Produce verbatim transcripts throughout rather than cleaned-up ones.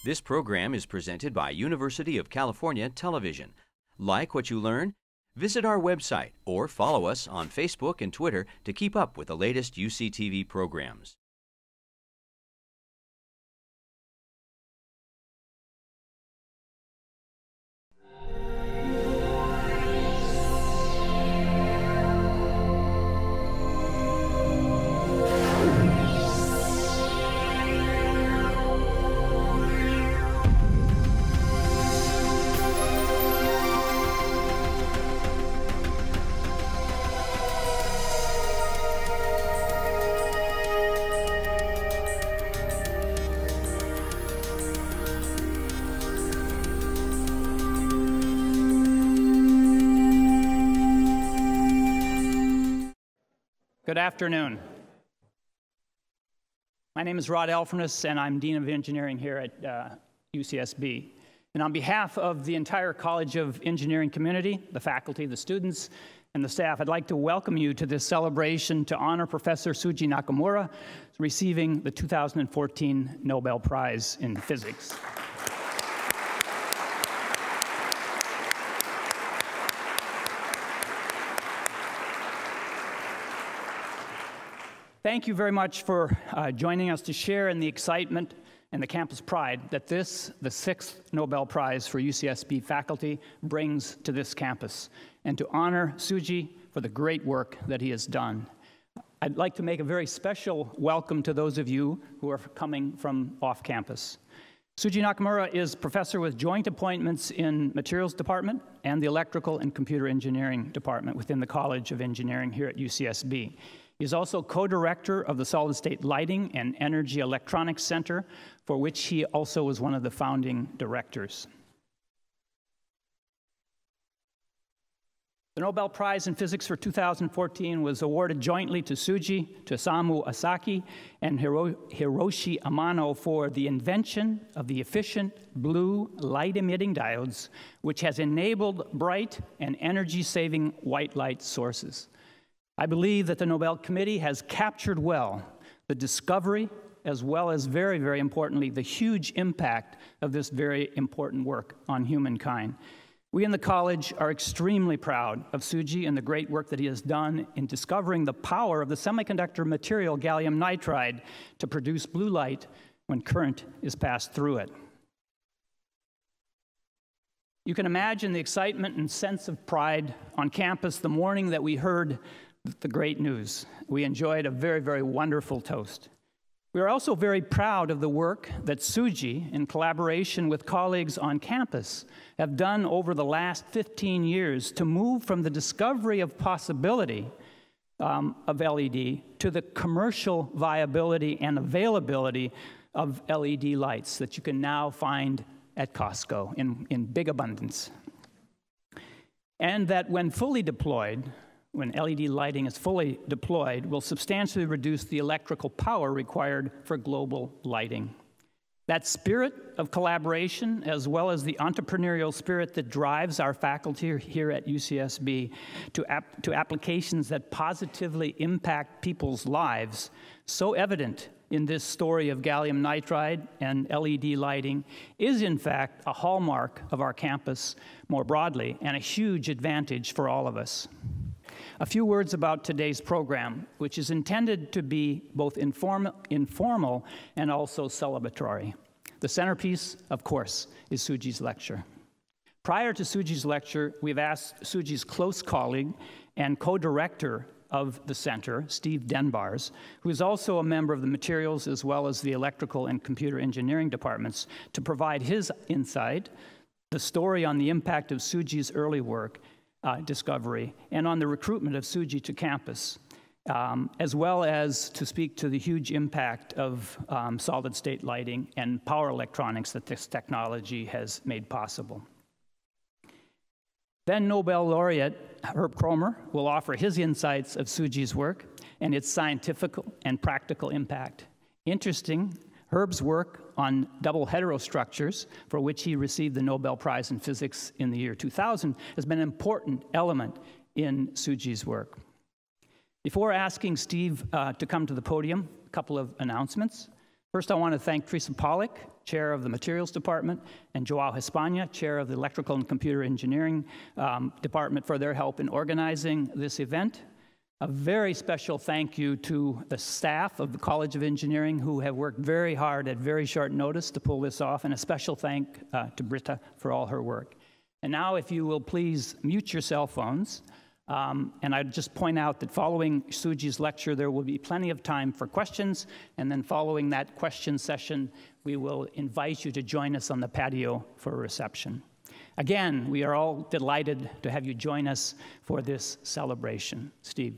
This program is presented by University of California Television. Like what you learn? Visit our website or follow us on Facebook and Twitter to keep up with the latest U C T V programs. Good afternoon. My name is Rod Elfernus, and I'm Dean of Engineering here at uh, U C S B. And on behalf of the entire College of Engineering community, the faculty, the students, and the staff, I'd like to welcome you to this celebration to honor Professor Tsuji Nakamura receiving the two thousand fourteen Nobel Prize in Physics. Thank you very much for uh, joining us to share in the excitement and the campus pride that this, the sixth Nobel Prize for U C S B faculty, brings to this campus, and to honor Tsuji for the great work that he has done. I'd like to make a very special welcome to those of you who are coming from off campus. Tsuji Nakamura is professor with joint appointments in Materials Department and the Electrical and Computer Engineering Department within the College of Engineering here at U C S B. He's also co-director of the Solid State Lighting and Energy Electronics Center, for which he also was one of the founding directors. The Nobel Prize in Physics for two thousand fourteen was awarded jointly to Tsuji, to Osamu Asaki, and Hiro Hiroshi Amano for the invention of the efficient blue light-emitting diodes, which has enabled bright and energy-saving white light sources. I believe that the Nobel Committee has captured well the discovery, as well as very, very importantly, the huge impact of this very important work on humankind. We in the college are extremely proud of Tsuji and the great work that he has done in discovering the power of the semiconductor material gallium nitride to produce blue light when current is passed through it. You can imagine the excitement and sense of pride on campus the morning that we heard the great news. We enjoyed a very, very wonderful toast. We are also very proud of the work that Tsuji, in collaboration with colleagues on campus, have done over the last fifteen years to move from the discovery of possibility um, of L E D to the commercial viability and availability of L E D lights that you can now find at Costco in, in big abundance. And that when fully deployed, when L E D lighting is fully deployed, will substantially reduce the electrical power required for global lighting. That spirit of collaboration, as well as the entrepreneurial spirit that drives our faculty here at U C S B to, ap to applications that positively impact people's lives, so evident in this story of gallium nitride and L E D lighting, is in fact a hallmark of our campus more broadly, and a huge advantage for all of us. A few words about today's program, which is intended to be both inform informal and also celebratory. The centerpiece, of course, is Tsuji's lecture. Prior to Tsuji's lecture, we've asked Tsuji's close colleague and co-director of the center, Steve Denbars, who is also a member of the Materials as well as the Electrical and Computer Engineering departments, to provide his insight, the story on the impact of Tsuji's early work, Uh, discovery, and on the recruitment of Tsuji to campus, um, as well as to speak to the huge impact of um, solid-state lighting and power electronics that this technology has made possible. Then Nobel laureate Herb Kromer will offer his insights of Tsuji's work and its scientific and practical impact. Interesting, Herb's work on double heterostructures, for which he received the Nobel Prize in Physics in the year two thousand, has been an important element in Tsuji's work. Before asking Steve uh, to come to the podium, a couple of announcements. First, I want to thank Teresa Pollock, Chair of the Materials Department, and Joao Hispania, Chair of the Electrical and Computer Engineering um, Department, for their help in organizing this event. A very special thank you to the staff of the College of Engineering, who have worked very hard at very short notice to pull this off, and a special thank uh, to Britta for all her work. And now, if you will please mute your cell phones. Um, and I'd just point out that following Suji's lecture, there will be plenty of time for questions, and then following that question session, we will invite you to join us on the patio for a reception. Again, we are all delighted to have you join us for this celebration. Steve.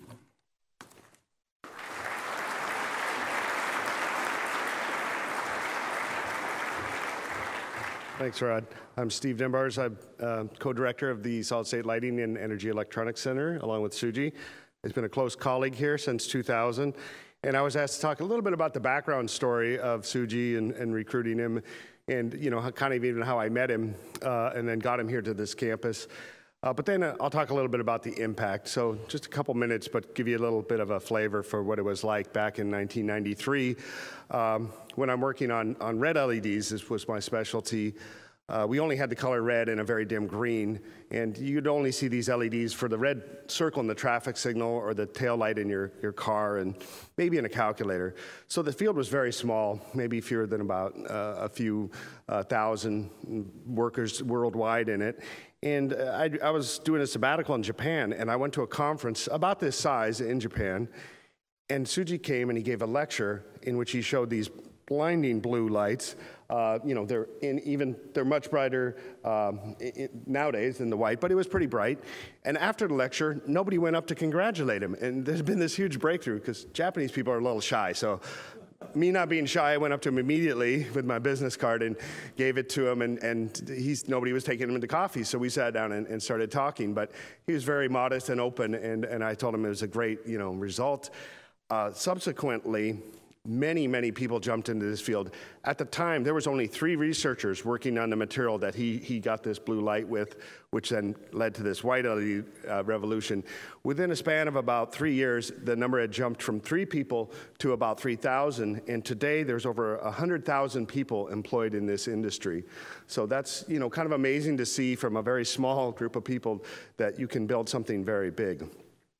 Thanks, Rod. I'm Steve Denbars. I'm uh, co-director of the Solid State Lighting and Energy Electronics Center, along with Suji. He's been a close colleague here since two thousand. And I was asked to talk a little bit about the background story of Suji and, and recruiting him, and you know, how, kind of even how I met him uh, and then got him here to this campus. Uh, but then uh, I'll talk a little bit about the impact. So just a couple minutes, but give you a little bit of a flavor for what it was like back in nineteen ninety-three. Um, when I'm working on, on red L E Ds, this was my specialty. Uh, we only had the color red and a very dim green, and you'd only see these L E Ds for the red circle in the traffic signal or the tail light in your, your car, and maybe in a calculator. So the field was very small, maybe fewer than about uh, a few uh, thousand workers worldwide in it. And I, I was doing a sabbatical in Japan, and I went to a conference about this size in Japan, and Suji came and he gave a lecture in which he showed these blinding blue lights. Uh, you know, they're in even they're much brighter um, in, nowadays than the white, but it was pretty bright. And after the lecture, nobody went up to congratulate him. And there's been this huge breakthrough because Japanese people are a little shy. So me not being shy, I went up to him immediately with my business card and gave it to him. And, and he's nobody was taking him into coffee, so we sat down and, and started talking. But he was very modest and open, and, and I told him it was a great, you know, result. Uh, subsequently, many, many people jumped into this field. At the time, there was only three researchers working on the material that he, he got this blue light with, which then led to this white L E D uh, revolution. Within a span of about three years, the number had jumped from three people to about three thousand, and today there's over one hundred thousand people employed in this industry. So that's, you know, kind of amazing to see from a very small group of people that you can build something very big.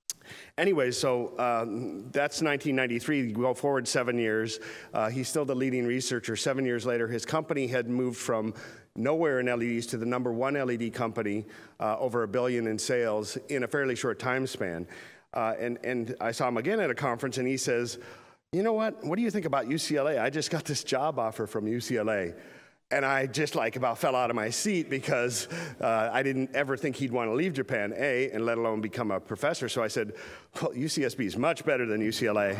Anyway, so um, that's nineteen ninety-three. Go forward seven years. Uh, he's still the leading researcher. Seven years later, his company had moved from nowhere in L E Ds to the number one L E D company, uh, over a billion in sales in a fairly short time span. Uh, and, and I saw him again at a conference, and he says, you know what, what do you think about U C L A? I just got this job offer from U C L A. And I just like about fell out of my seat because uh, I didn't ever think he'd want to leave Japan, A, and let alone become a professor. So I said, well, U C S B is much better than U C L A.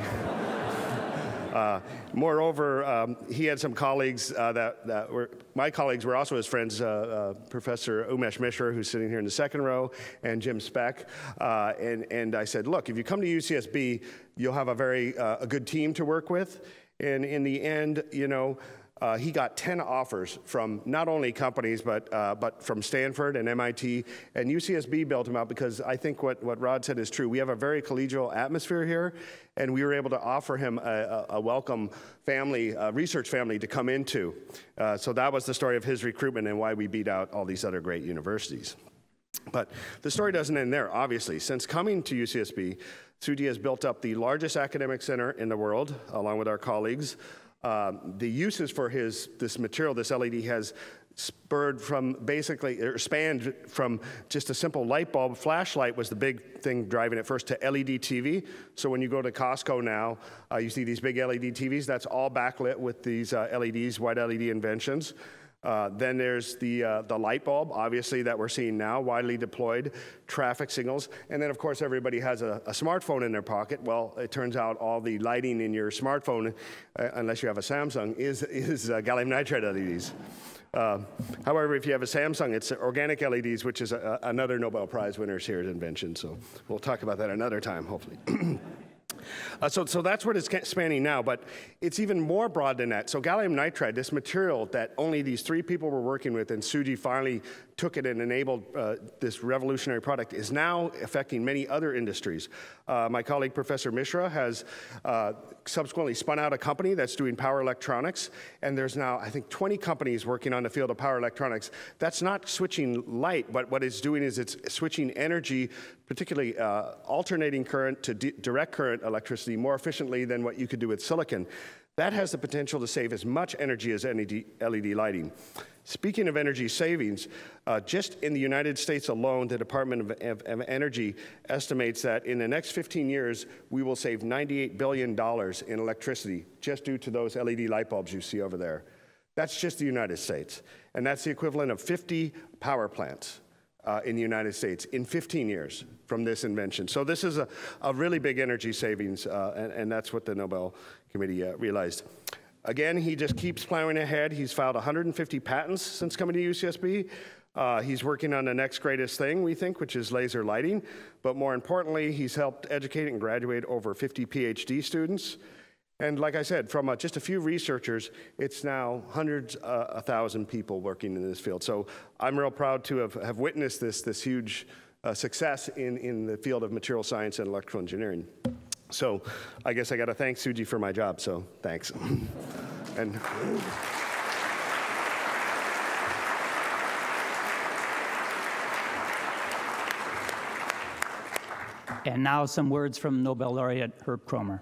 uh, moreover, um, he had some colleagues uh, that, that were, my colleagues were also his friends, uh, uh, Professor Umesh Mishra, who's sitting here in the second row, and Jim Speck. Uh, and, and I said, look, if you come to U C S B, you'll have a very uh, a good team to work with. And in the end, you know, Uh, he got ten offers from not only companies, but, uh, but from Stanford and M I T, and U C S B built him out because I think what, what Rod said is true. We have a very collegial atmosphere here, and we were able to offer him a, a, a welcome family, a research family to come into. Uh, so that was the story of his recruitment and why we beat out all these other great universities. But the story doesn't end there, obviously. Since coming to U C S B, Suji has built up the largest academic center in the world, along with our colleagues. Uh, the uses for his this material, this L E D, has spurred from basically, or spanned from just a simple light bulb. Flashlight was the big thing driving it first, to L E D T V. So when you go to Costco now, uh, you see these big L E D T Vs. That's all backlit with these uh, L E Ds, white L E D inventions. Uh, then there's the, uh, the light bulb, obviously, that we're seeing now, widely deployed, traffic signals. And then, of course, everybody has a, a smartphone in their pocket. Well, it turns out all the lighting in your smartphone, uh, unless you have a Samsung, is, is uh, gallium nitride L E Ds. Uh, however, if you have a Samsung, it's organic L E Ds, which is a, a, another Nobel Prize winner here at Invention. So we'll talk about that another time, hopefully. Uh, so, so that's what it's spanning now, but it's even more broad than that. So gallium nitride, this material that only these three people were working with, and Suji finally took it and enabled uh, this revolutionary product, is now affecting many other industries. Uh, my colleague, Professor Mishra, has uh, subsequently spun out a company that's doing power electronics, and there's now, I think, twenty companies working on the field of power electronics. That's not switching light, but what it's doing is it's switching energy, particularly uh, alternating current to direct current electricity, more efficiently than what you could do with silicon. That has the potential to save as much energy as L E D lighting. Speaking of energy savings, uh, just in the United States alone, the Department of, of, of Energy estimates that in the next fifteen years, we will save ninety-eight billion dollars in electricity just due to those L E D light bulbs you see over there. That's just the United States. And that's the equivalent of fifty power plants uh, in the United States in fifteen years from this invention. So this is a, a really big energy savings, uh, and, and that's what the Nobel Committee uh, realized. Again, he just keeps plowing ahead. He's filed one hundred fifty patents since coming to U C S B. Uh, he's working on the next greatest thing, we think, which is laser lighting. But more importantly, he's helped educate and graduate over fifty PhD students. And like I said, from uh, just a few researchers, it's now hundreds, uh, a thousand people working in this field. So I'm real proud to have, have witnessed this, this huge uh, success in, in the field of material science and electrical engineering. So I guess I got to thank Suji for my job, so thanks. and And now some words from Nobel laureate Herb Kromer.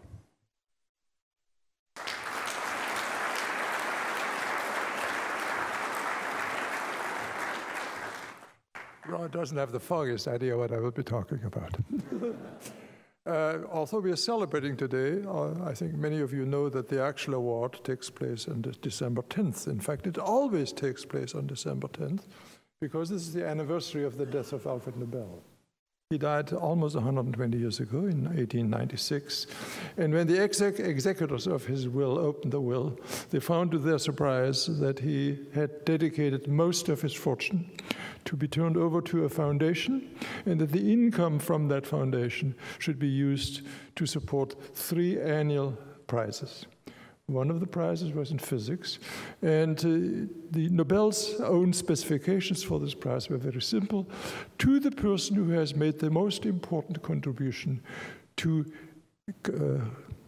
Ron doesn't have the foggiest idea what I will be talking about. Uh, although we are celebrating today, uh, I think many of you know that the actual award takes place on December tenth. In fact, it always takes place on December tenth, because this is the anniversary of the death of Alfred Nobel. He died almost one hundred twenty years ago in eighteen ninety-six. And when the exec executors of his will opened the will, they found to their surprise that he had dedicated most of his fortune to be turned over to a foundation, and that the income from that foundation should be used to support three annual prizes. One of the prizes was in physics, and uh, the Nobel's own specifications for this prize were very simple: to the person who has made the most important contribution to uh,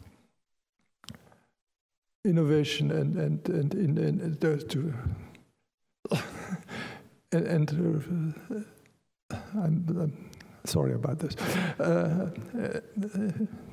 innovation and and and, and, and uh, to and, and uh, I'm, I'm sorry about this. Uh, uh,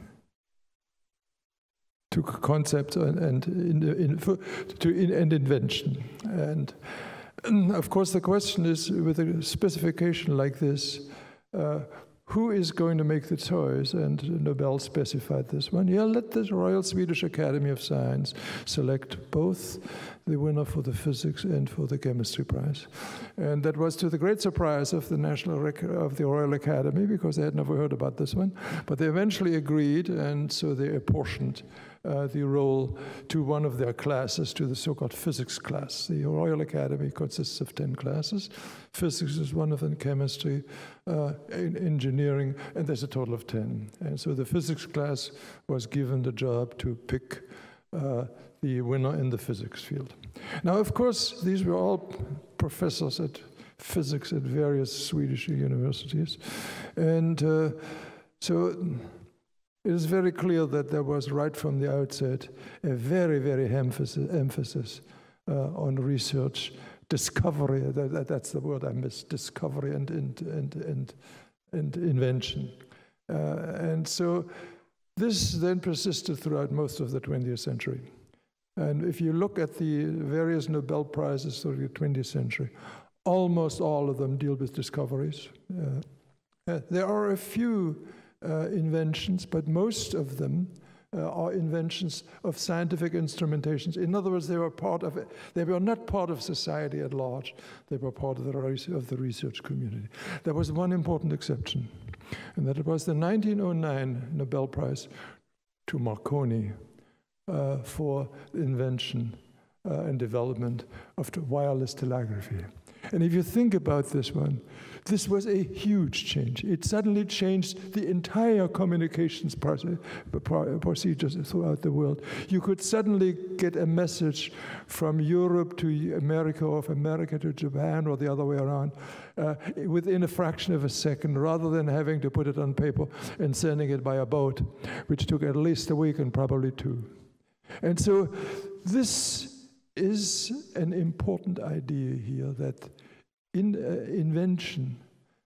to concept and, and, in, in, to in, and invention. And, and of course the question is, with a specification like this, uh, who is going to make the choice? And Nobel specified this one. Yeah, let the Royal Swedish Academy of Science select both the winner for the physics and for the chemistry prize. And that was to the great surprise of the National Rec of the Royal Academy, because they had never heard about this one. But they eventually agreed, and so they apportioned uh, the role to one of their classes, to the so-called physics class. The Royal Academy consists of ten classes. Physics is one of them, chemistry, uh, in engineering, and there's a total of ten. And so the physics class was given the job to pick uh, the winner in the physics field. Now, of course, these were all professors at physics at various Swedish universities. And uh, so it is very clear that there was, right from the outset, a very, very emphasis, emphasis uh, on research, discovery, that, that, that's the word I missed, discovery and, and, and, and, and invention. Uh, and so this then persisted throughout most of the twentieth century. And if you look at the various Nobel Prizes through the twentieth century, almost all of them deal with discoveries. Uh, uh, there are a few uh, inventions, but most of them uh, are inventions of scientific instrumentations. In other words, they were part of it. They were not part of society at large. They were part of the, of the research community. There was one important exception, and that was the nineteen oh nine Nobel Prize to Marconi uh, for invention uh, and development of wireless telegraphy. And if you think about this one, this was a huge change. It suddenly changed the entire communications procedures throughout the world. You could suddenly get a message from Europe to America, or from America to Japan, or the other way around, uh, within a fraction of a second, rather than having to put it on paper and sending it by a boat, which took at least a week and probably two. And so this is an important idea here, that in, uh, invention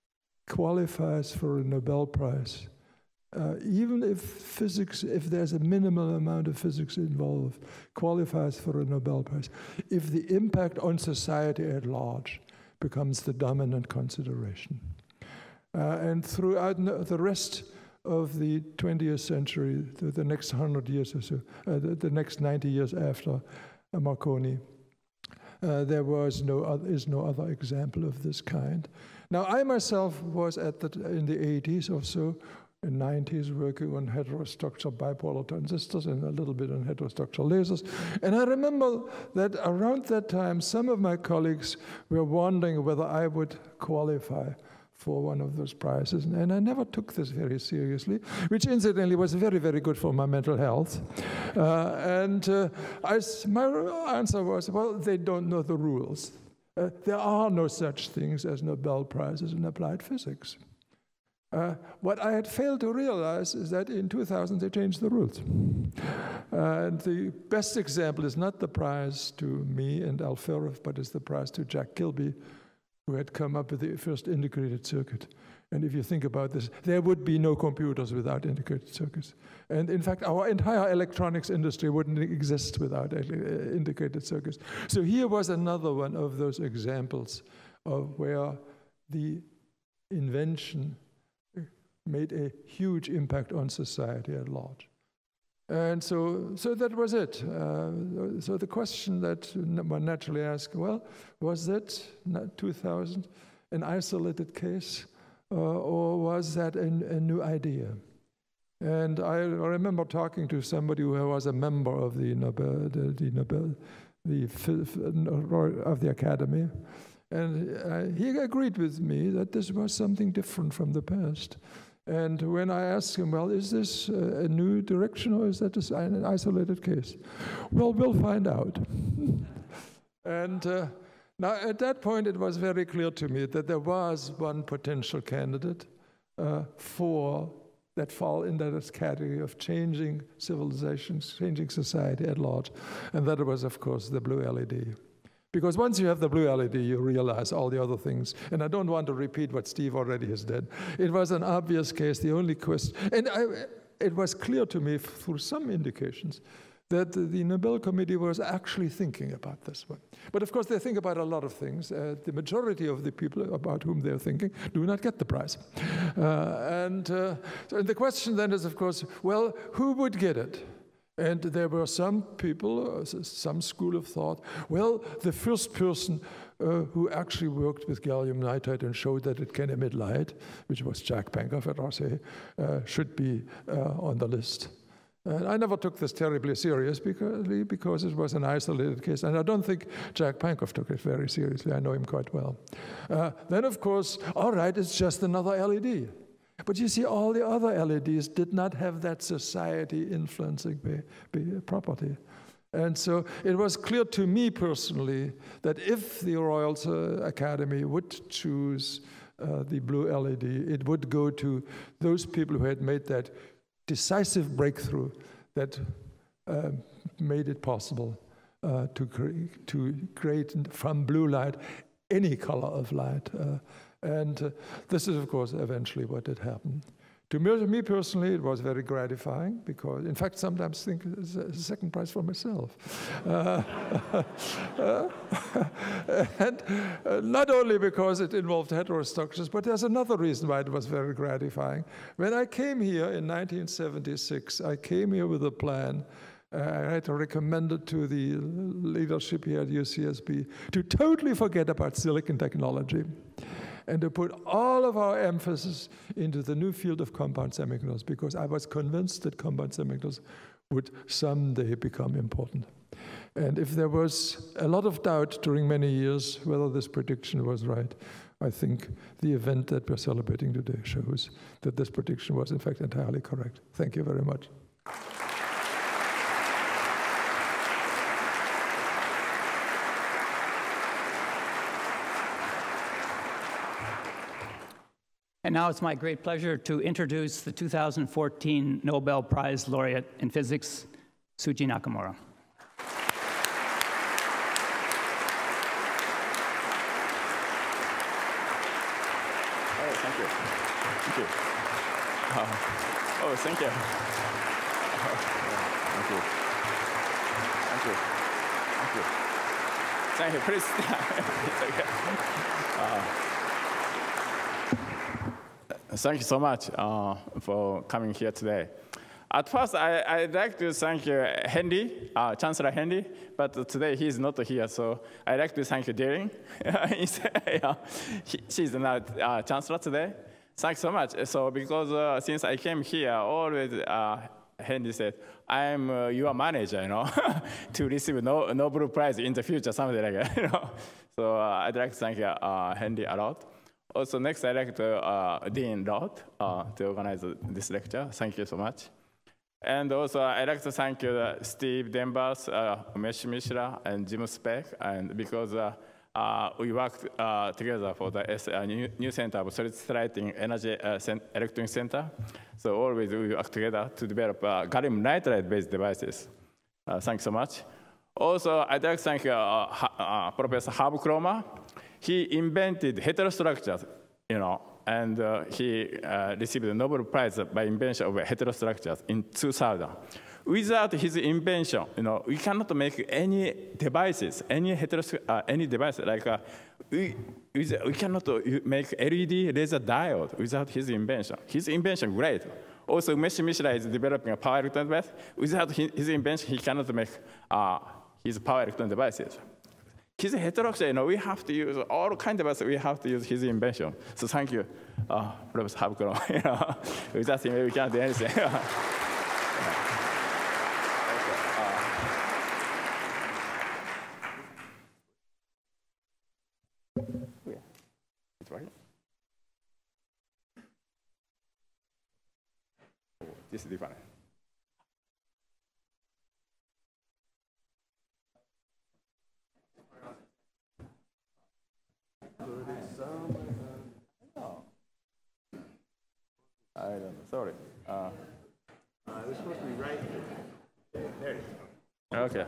qualifies for a Nobel Prize, uh, even if physics, if there's a minimal amount of physics involved, qualifies for a Nobel Prize, if the impact on society at large becomes the dominant consideration. Uh, and throughout the rest of the twentieth century, the, the next hundred years or so, uh, the, the next ninety years after uh, Marconi, Uh, there was no other, is no other example of this kind. Now, I myself was at the, in the eighties or so, in nineties, working on heterostructure bipolar transistors and a little bit on heterostructure lasers. And I remember that around that time, some of my colleagues were wondering whether I would qualify for one of those prizes. And I never took this very seriously, which incidentally was very, very good for my mental health. Uh, and uh, I, my answer was, well, they don't know the rules. Uh, there are no such things as Nobel Prizes in applied physics. Uh, what I had failed to realize is that in two thousand they changed the rules. Uh, and the best example is not the prize to me and Al Ferref, but it's the prize to Jack Kilby, who had come up with the first integrated circuit. And if you think about this, there would be no computers without integrated circuits. And in fact, our entire electronics industry wouldn't exist without integrated circuits. So here was another one of those examples of where the invention made a huge impact on society at large. And so, so that was it. Uh, so the question that one naturally asks, well, was that two thousand an isolated case, uh, or was that a, a new idea? And I remember talking to somebody who was a member of the Nobel, the, the Nobel, the of the Academy, and uh, he agreed with me that this was something different from the past. And when I asked him, well, is this uh, a new direction, or is that an isolated case? Well, we'll find out. And uh, now, at that point, it was very clear to me that there was one potential candidate uh, for that fall in that category of changing civilizations, changing society at large. And that was, of course, the blue L E D. Because once you have the blue L E D, you realize all the other things. And I don't want to repeat what Steve already has done. It was an obvious case, the only question. And I, it was clear to me through some indications that the Nobel Committee was actually thinking about this one. But of course, they think about a lot of things. Uh, the majority of the people about whom they're thinking do not get the prize. Uh, and, uh, so the question then is, of course, well, who would get it? And there were some people, some school of thought, well, the first person uh, who actually worked with gallium nitride and showed that it can emit light, which was Jack Pankow at R C A, uh, should be uh, on the list. And I never took this terribly serious because, because it was an isolated case, and I don't think Jack Pankow took it very seriously. I know him quite well. Uh, then, of course, all right, it's just another L E D. But you see, all the other L E Ds did not have that society-influencing property. And so it was clear to me personally that if the Royal Academy would choose uh, the blue L E D, it would go to those people who had made that decisive breakthrough that uh, made it possible uh, to, cre to create from blue light any color of light. Uh, And uh, this is, of course, eventually what did happen. To me, me personally, it was very gratifying because, in fact, sometimes think it's a second prize for myself. Uh, uh, and uh, not only because it involved heterostructures, but there's another reason why it was very gratifying. When I came here in nineteen seventy-six, I came here with a plan. Uh, I had recommended to the leadership here at U C S B to totally forget about silicon technology and to put all of our emphasis into the new field of compound semiconductors, because I was convinced that compound semiconductors would someday become important. And if there was a lot of doubt during many years whether this prediction was right, I think the event that we're celebrating today shows that this prediction was in fact entirely correct. Thank you very much. And now it's my great pleasure to introduce the two thousand fourteen Nobel Prize laureate in physics, Tsuji Nakamura. Oh, thank you. Thank you. Uh, oh, thank you. Uh, thank you. Thank you. Thank you. Thank you. Please stand. uh, Thank you so much uh, for coming here today. At first, I, I'd like to thank uh, Henry, uh, Chancellor Henry, but today he's not here, so I'd like to thank Deering. yeah, he, she's not uh, Chancellor today. Thanks so much. So because uh, since I came here, always uh, Henry said, I'm uh, your manager, you know, to receive no Nobel Prize in the future, something like that. You know? So uh, I'd like to thank uh, Henry a lot. Also, next, I'd like to uh, Dean Roth uh, to organize this lecture. Thank you so much. And also, I'd like to thank uh, Steve Denbers, uh, Mesh Mishra, and Jim Speck, and because uh, uh, we worked uh, together for the S uh, new, new Center of Solid Lighting Energy uh, Electronic Center. So always we work together to develop uh, gallium nitride-based devices. Uh, thanks so much. Also, I'd like to thank uh, uh, Professor Herb Kromer. He invented heterostructures, you know, and uh, he uh, received the Nobel Prize by invention of heterostructures in two thousand. Without his invention, you know, we cannot make any devices, any heteros uh, any device like uh, we we cannot make L E D laser diode without his invention. His invention, great. Also, Mesh Mishra is developing a power electron device. Without his invention, he cannot make uh, his power electron devices. His heterostructure, you know, we have to use all kinds of us, we have to use his invention. So thank you, uh, Professor Herb Kromer. You know, without him, we can't do anything. yeah. It's working? Oh, this is different. I don't know. Sorry. Uh, uh, this is supposed to be right here. There you go. Okay.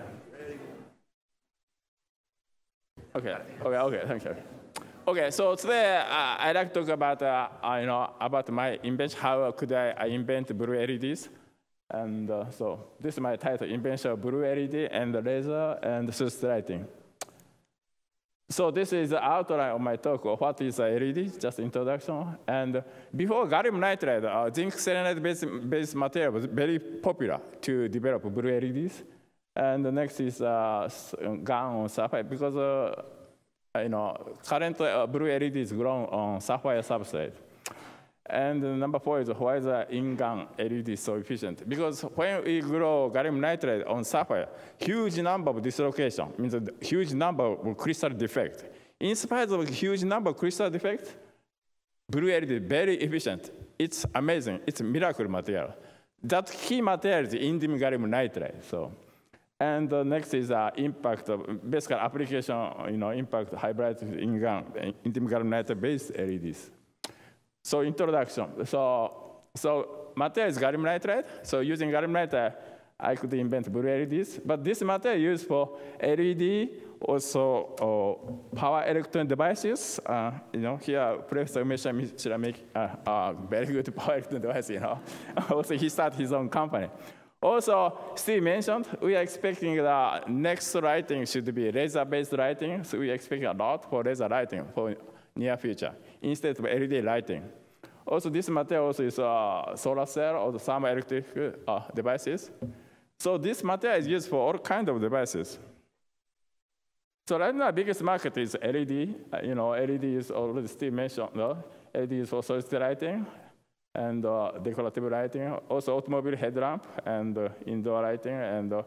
Okay. Okay. Okay. Thank you. Okay. So today uh, I'd like to talk about uh, uh, you know about my invention. How could I, I invent blue L E Ds? And uh, so this is my title: Invention of Blue L E D and Laser and Source Lighting. So this is the outline of my talk. What is a L E D? Just introduction. And before gallium nitride, uh, zinc selenide-based based material was very popular to develop blue L E Ds. And the next is uh, GaN on sapphire, because uh, you know current uh, blue L E D is grown on sapphire substrate. And number four is why is the in-GaN L E D so efficient? Because when we grow gallium nitride on sapphire, huge number of dislocation means a huge number of crystal defect. In spite of a huge number of crystal defect, blue L E D is very efficient. It's amazing. It's a miracle material. That key material is indium gallium nitride. So, and the next is uh, impact of basically application, you know, impact hybrid in-GaN, indium gallium nitride based L E Ds. So introduction. So, so material is gallium nitride. So using gallium nitride, I could invent blue L E Ds. But this material used for L E D, also uh, power electron devices. Uh, you know, here Professor Mishra make a uh, uh, very good power electron device. You know, also he started his own company. Also, Steve mentioned we are expecting the next lighting should be laser-based lighting. So we are expecting a lot for laser lighting for near future instead of L E D lighting. Also, this material also is uh, solar cell or the thermoelectric uh, devices. So this material is used for all kinds of devices. So right now, the biggest market is L E D. Uh, you know, L E D is already Steve mentioned. No? L E D is for solid lighting and uh, decorative lighting. Also, automobile headlamp and uh, indoor lighting and uh,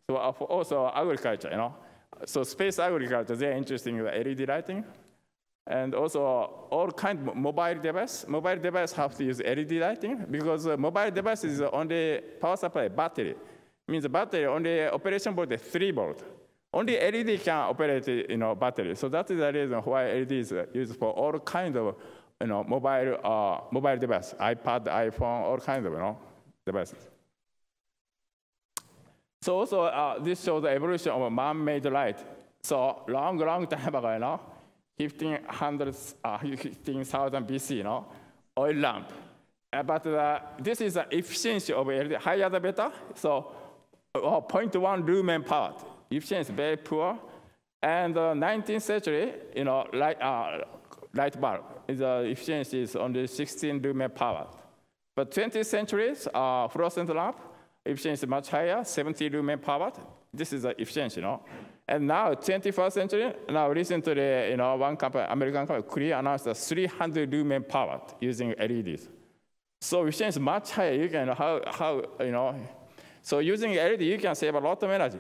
So uh, for also agriculture, you know. So space agriculture, they're interested in the L E D lighting. And also all kind of mobile device. Mobile device have to use L E D lighting because uh, mobile device is only power supply, battery. Means the battery only operation voltage three volt. Only L E D can operate, you know, battery. So that is the reason why L E D is used for all kind of, you know, mobile uh, mobile device, iPad, iPhone, all kinds of, you know, devices. So also uh, this shows the evolution of a man-made light. So long, long time ago, you know, fifteen hundred, uh, fifteen thousand B C, you know, oil lamp. Uh, but uh, this is the efficiency of L E D, higher the better. So uh, zero point one lumen power. Efficiency is very poor. And uh, nineteenth century, you know, light, uh, light bulb, the efficiency is only sixteen lumen power. But twentieth century, uh, fluorescent lamp, efficiency is much higher, seventy lumen power. This is the efficiency, you know. And now, twenty-first century, now recently, you know, one company, American company, Korea announced a three hundred lumen power using L E Ds. So efficiency is much higher. You can, how, how, you know, so using L E D, you can save a lot of energy.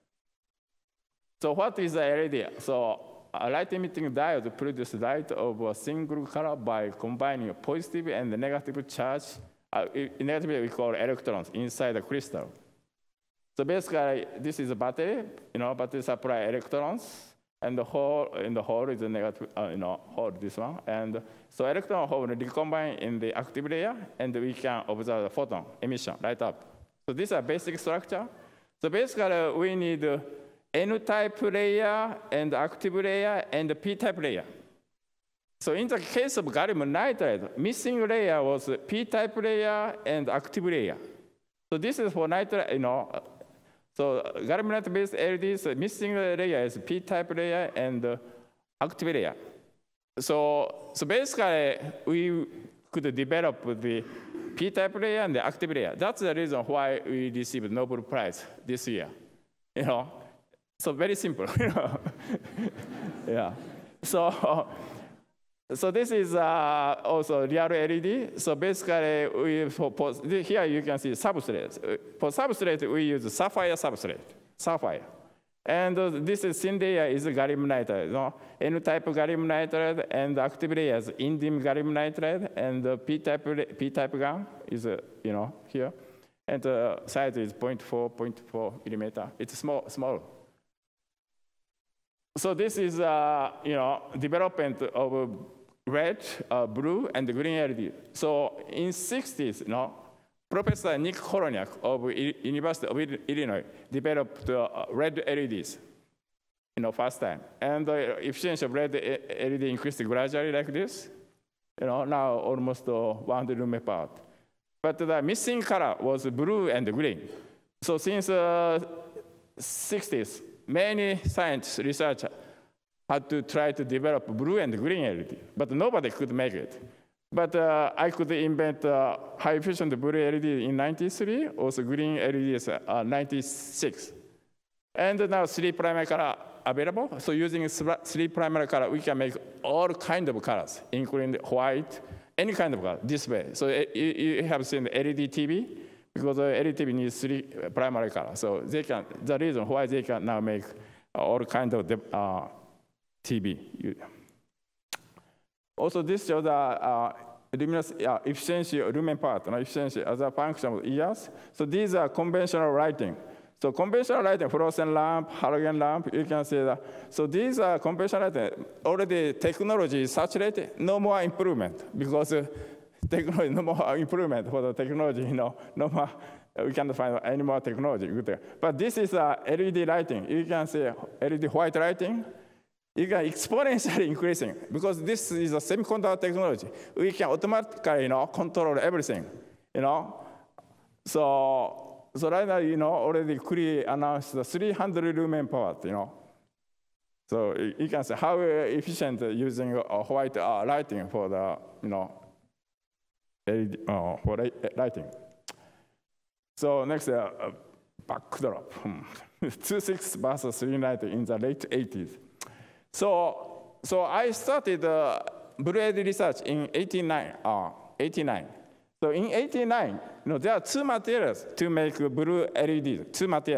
So what is the L E D? So a light-emitting diode produces light of a single color by combining a positive and a negative charge. Uh, negative we call electrons inside the crystal. So basically, this is a battery. You know, battery supply electrons, and the hole in the hole is a negative. Uh, you know, hole this one, and so electron hole recombine in the active layer, and we can observe the photon emission light up. So these are basic structure. So basically, we need uh, N-type layer and active layer and the P-type layer. So in the case of gallium nitride, missing layer was P-type layer and active layer. So this is for nitride, you know. So gallium nitride-based L E Ds, missing layer is P-type layer and uh, active layer. So, so basically, we could develop the P-type layer and the active layer. That's the reason why we received Nobel Prize this year. You know, so very simple. You know, yeah. So. So this is uh, also real L E D. So basically, we for, for, here you can see substrate. For substrate, we use sapphire substrate, sapphire. And uh, this is thin layer is gallium nitride. You know? N-type gallium nitride, and active layer is indium gallium nitride, and the P-type P-type gun is uh, you know here, and the uh, size is zero point four, zero point four millimeter. It's small, small. So this is uh, you know development of red, uh, blue, and green L E D. So in sixties, you know, Professor Nick Horoniak of University of Illinois developed uh, red L E Ds, you know, first time. And the efficiency of red L E D increased gradually like this. You know, now almost uh, one hundred lumen per watt. But the missing color was blue and green. So since uh, sixties, many scientists, researchers, had to try to develop blue and green L E D, but nobody could make it. But uh, I could invent uh, high efficient blue L E D in ninety-three, also green L E D is uh, ninety-six. And now three primary color available. So using three primary color, we can make all kinds of colors, including white, any kind of color, this way. So you, you have seen the L E D T V, because the L E D T V needs three primary colors. So they can, the reason why they can now make all kinds of uh, T V. Also, this shows the uh, luminous uh, efficiency, lumen power, no, efficiency as a function of years. So these are conventional lighting. So conventional lighting, fluorescent lamp, halogen lamp, you can see that. So these are conventional lighting. Already technology is saturated, no more improvement, because uh, technology, no more improvement for the technology, you know, no more, we can't find any more technology. But this is uh, L E D lighting. You can see L E D white lighting. You can exponentially increasing, because this is a semiconductor technology. We can automatically, you know, control everything, you know. So, so right now, you know, already Cree announced the three hundred lumen power, you know. So you can see how efficient using uh, white uh, lighting for the, you know, L E D, uh, for lighting. So next, uh, uh, backdrop. two six versus three ninety in the late eighties. So, so I started uh, blue L E D research in eighty-nine. Uh, eighty-nine. So in eighty-nine, you know, there are two materials to make blue L E Ds. Two materials.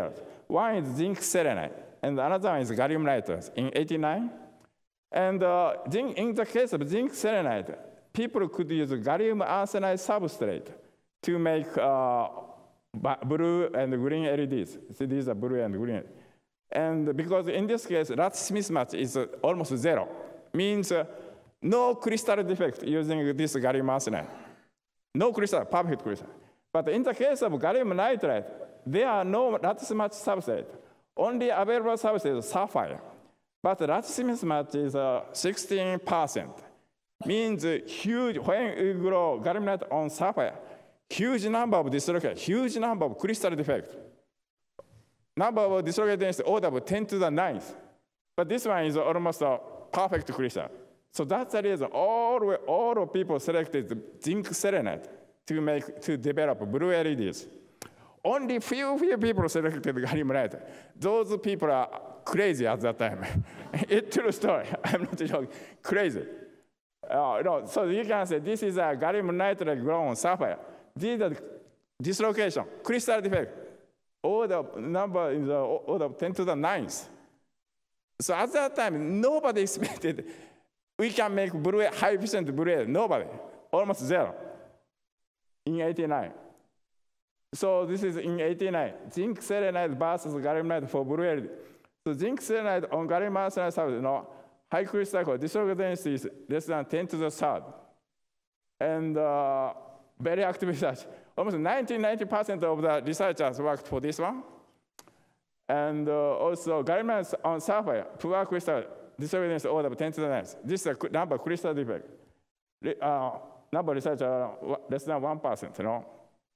One is zinc selenide, and another one is gallium nitride in eighty-nine. And uh, zinc, in the case of zinc selenide, people could use gallium arsenide substrate to make uh, blue and green L E Ds. So these are blue and green. And because in this case, lattice mismatch is uh, almost zero, means uh, no crystal defect using this gallium arsenide. No crystal, perfect crystal. But in the case of gallium nitride, there are no lattice match substrate. Only available substrate is sapphire. But the lattice mismatch is uh, sixteen percent. Means uh, huge, when you grow gallium nitride on sapphire, huge number of dislocation, huge number of crystal defect. Number of dislocated is order of ten to the ninth. But this one is almost a perfect crystal. So that's the reason all, all of people selected zinc selenide to make, to develop blue L E Ds. Only few, few people selected gallium nitride. Those people are crazy at that time. It's true story. I'm not joking. Crazy. Uh, no, so you can say this is a gallium nitride grown on sapphire. These are dislocation, crystal defect. All the number is the order of ten to the ninth. So at that time, nobody expected we can make blue, high efficient blue. Nobody, almost zero. In eighty-nine. So this is in eighty-nine. Zinc selenide versus gallium nitride for blue L E D. So zinc selenide on gallium arsenide substrate, you know, high crystal dislocation density is less than ten to the third. And uh, very active research. Almost ninety, ninety percent of the researchers worked for this one. And uh, also gallium nitride on sapphire, poor crystal dislocation density order of ten to the ninth. This is a number crystal defect. Uh, number of researchers less than one percent, you know.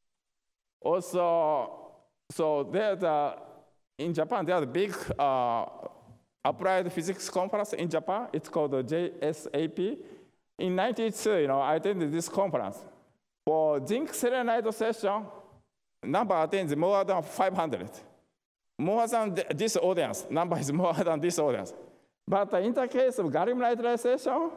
Also, so there's a, in Japan, there's a big uh, applied physics conference in Japan. It's called the J S A P. In ninety-two, you know, I attended this conference. For zinc selenide session, number attends more than five hundred. More than this audience, number is more than this audience. But in the case of gallium nitride session,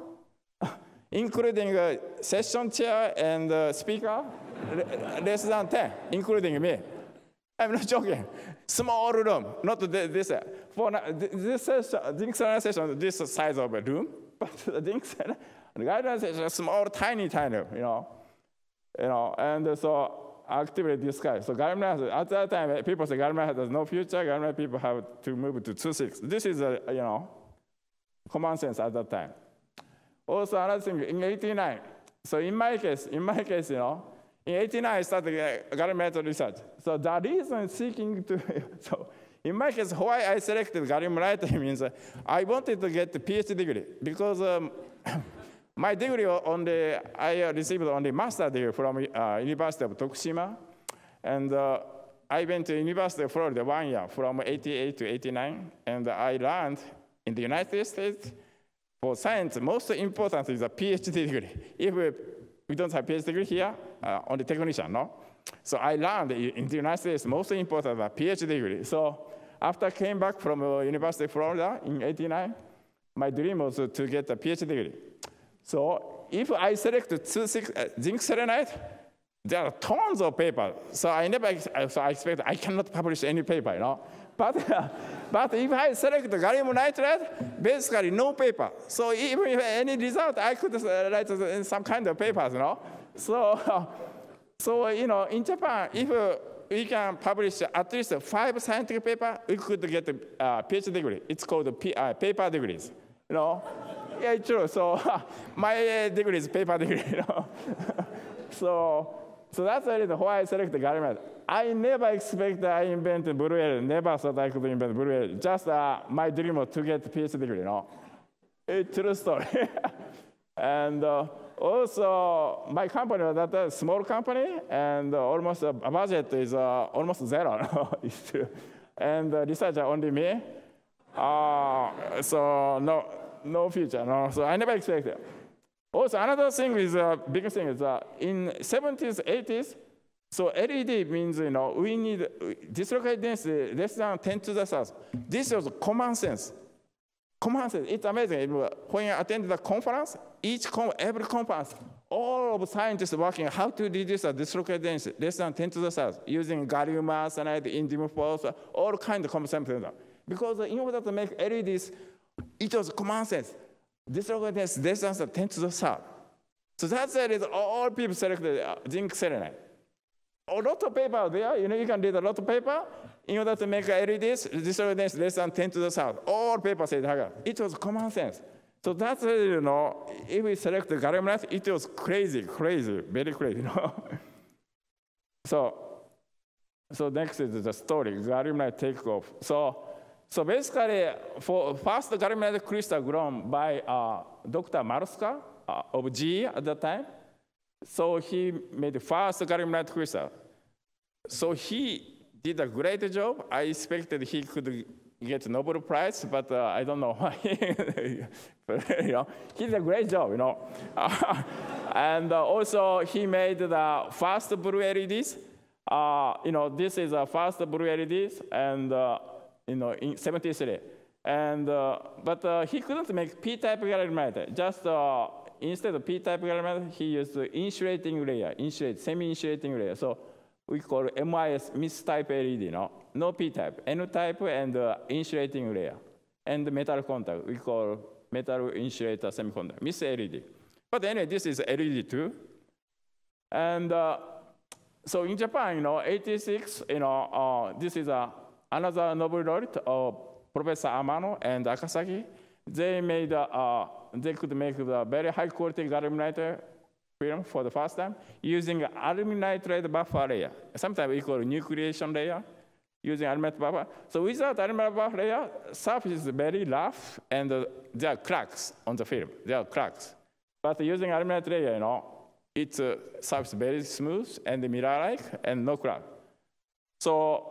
including uh, session chair and uh, speaker, less than ten, including me. I'm not joking. Small room, not this. For this session, zinc selenide session, this size of a room, but the zinc selenide, gallium nitride session, small, tiny, tiny, you know. You know, and so actively discussed. So gallium nitride, at that time, people say gallium nitride has no future. Gallium nitride people have to move to two six. This is a, you know, common sense at that time. Also another thing, in eighty-nine. So in my case, in my case, you know, in eighty-nine I started uh, gallium nitride research. So the reason seeking to, so in my case, why I selected gallium nitride means uh, I wanted to get the PhD degree because. Um, My degree on the, I received on the master degree from uh, University of Tokushima. And uh, I went to University of Florida one year from eighty-eight to eighty-nine. And I learned in the United States, for science, most important is a PhD degree. If we, we don't have PhD degree here, uh, on the technician, no? So I learned in the United States, most important is a PhD degree. So after I came back from uh, University of Florida in eighty-nine, my dream was to get a PhD degree. So if I select two, six, uh, zinc selenide, there are tons of papers. So I never, so I expect I cannot publish any paper, you know. But, uh, but if I select the gallium nitride, basically no paper. So even if any result, I could uh, write in some kind of papers, you know. So, uh, so you know, in Japan, if uh, we can publish at least five scientific papers, we could get a uh, PhD degree. It's called P uh, paper degrees, you know. Yeah, true. So my degree is paper degree. You know? so, so that's the reason why I selected gallium nitride. I never expected I invented blue L E D. Never thought I could invent blue L E D. Just uh, my dream was to get a PhD degree. You know, it's true story. and uh, also, my company was a small company, and uh, almost a budget is uh, almost zero. and uh, researcher only me. Uh, so no. No future, no. So I never expected. Also, another thing is, uh, big thing is, uh, in seventies, eighties, so L E D means, you know, we need dislocated density less than ten to the third. This was common sense. Common sense, it's amazing. When you attend the conference, each con every conference, all of scientists working how to reduce the dislocated density less than ten to the south using gallium arsenide, indium phosphide, all kinds of common. Because in order to make L E Ds, it was common sense. Dislocated density less than ten to the south. So that's the reason all people selected uh, zinc selenide. A lot of paper there, you know, you can read a lot of paper. In order to make L E Ds, dislocated density less than ten to the south. All paper said that. It was common sense. So that's, you know, if we select the gallium nitride, it was crazy, crazy, very crazy, you know. so, so next is the story, gallium nitride take off. So, so basically, for first gallium nitride crystal grown by uh, Doctor Maruska uh, of G E at that time. So he made the first gallium nitride crystal. So he did a great job. I expected he could get a Nobel Prize, but uh, I don't know why. But, you know, he did a great job, you know. and uh, also, he made the first blue L E Ds. Uh, you know, this is the first blue L E Ds, and uh, you know, in seventy-three. And uh, but uh, he couldn't make P-type gallium nitride. Just uh, instead of P-type gallium nitride, he used the insulating layer, insulate, semi-insulating layer. So we call it M I S, mistype L E D, no? No P-type, N-type and uh, insulating layer. And the metal contact, we call metal insulator semiconductor, miss L E D. But anyway, this is L E D too. And uh, so in Japan, you know, eighty-six, you know, uh, this is uh, another Nobel laureate, uh, Professor Amano and Akasaki. They made, uh, uh, they could make the very high quality gallium nitride film for the first time using aluminum nitride buffer layer. Sometimes we call it nucleation layer, using aluminum buffer. So without aluminum buffer layer, surface is very rough and uh, there are cracks on the film. There are cracks. But using aluminum layer, you know, it's uh, surface very smooth and mirror-like and no crack. So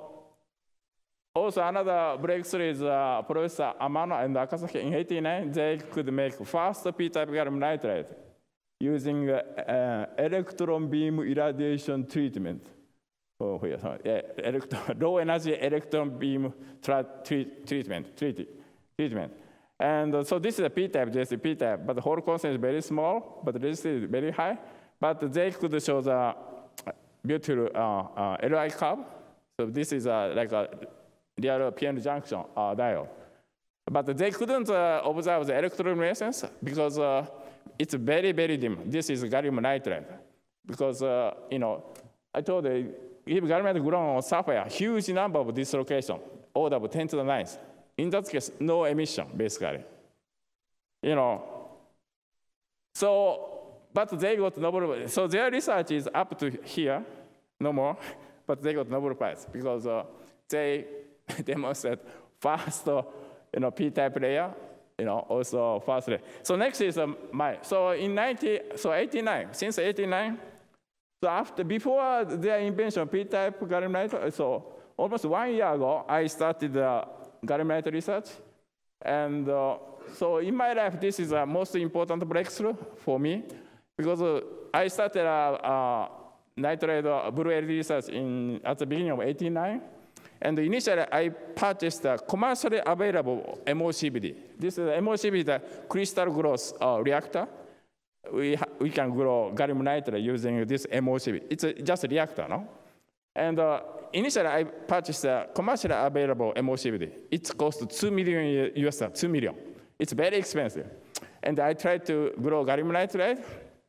also another breakthrough is uh, Professor Amano and Akasaki in eighty-nine. They could make first P-type gallium nitride using uh, uh, electron beam irradiation treatment. Oh, yeah, yeah, electron, low energy electron beam treat, treatment, treat, treatment. And uh, so this is a P-type, this is a P-type, but the hole constant is very small, but this is very high. But they could show the beautiful uh, uh, L I curve. So this is uh, like a real P N junction uh, diode. But they couldn't uh, observe the electroluminescence because uh, it's very, very dim. This is gallium nitride. Because, uh, you know, I told you, if gallium nitride grown on sapphire, huge number of dislocation, order of ten to the ninth. In that case, no emission, basically. You know, so, but they got Nobel, so their research is up to here, no more, but they got Nobel Prize because uh, they demonstrate fast, uh, you know, P-type layer, you know, also fast layer. So next is um, my, so in ninety, so eighty-nine, since eighty-nine, so after, before their invention, P-type gallium nitride, so almost one year ago, I started uh, gallium nitride research. And uh, so in my life, this is the most important breakthrough for me because uh, I started uh, uh, nitride uh, blue L E D research in, at the beginning of eighty-nine. And initially, I purchased a commercially available M O C V D. This is M O C V D, the crystal growth uh, reactor. We, we can grow gallium nitride using this M O C V D. It's a, just a reactor, no? And uh, initially, I purchased a commercially available M O C V D. It cost two million U S dollars, two million. It's very expensive. And I tried to grow gallium nitride,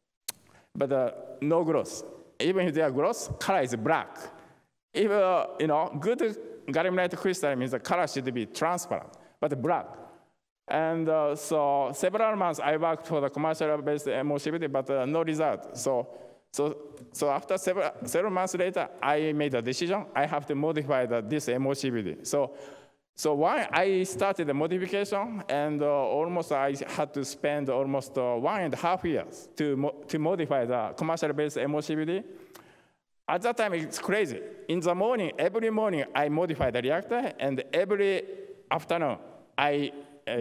but uh, no growth. Even if there are growth, color is black. If, uh, you know, good gallium nitride crystal means the color should be transparent, but black. And uh, so several months I worked for the commercial-based M O C V D, but uh, no result. So, so, so after several, several months later, I made a decision. I have to modify the, this M O C V D. So, so why I started the modification, and uh, almost I had to spend almost uh, one and a half years to, mo to modify the commercial-based M O C V D. At that time, it's crazy. In the morning, every morning, I modify the reactor, and every afternoon, I uh,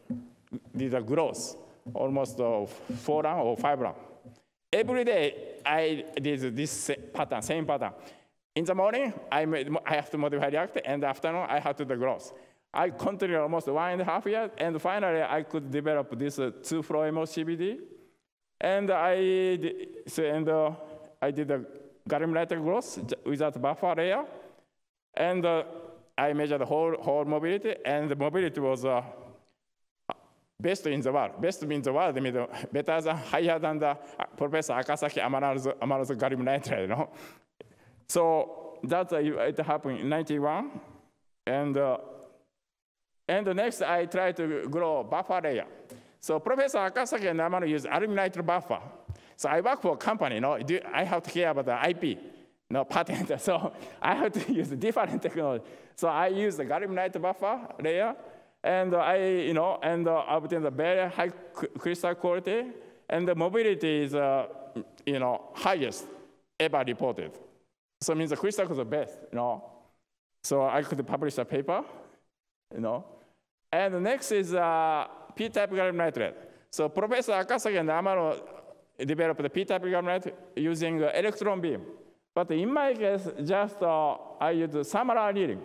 did a growth, almost uh, four round or five round. Every day, I did this pattern, same pattern. In the morning, I, made, I have to modify the reactor, and afternoon, I have to do the growth. I continued almost one and a half years, and finally, I could develop this uh, two-flow M O C V D. And I did, so, and uh, I did a gallium nitride growth without buffer layer. And uh, I measured the whole, whole mobility, and the mobility was uh, best in the world. Best in the world, I mean, better than, higher than the uh, Professor Akasaki Amara's, Amara's gallium nitride, you know? So that uh, it happened in ninety-one. And, uh, and the next, I tried to grow buffer layer. So Professor Akasaki and Amano use aluminum nitride buffer. So I work for a company, you know, I have to care about the I P, no patent. So I have to use different technology. So I use the gallium nitride buffer layer, and I, you know, and uh, obtain the very high crystal quality, and the mobility is, uh, you know, highest ever reported. So it means the crystal is the best, you know. So I could publish a paper, you know. And the next is uh, P-type gallium nitride. So Professor Akasaki and Amano developed the P-type gallium nitride using uh, electron beam. But in my case, just uh, I use thermal annealing.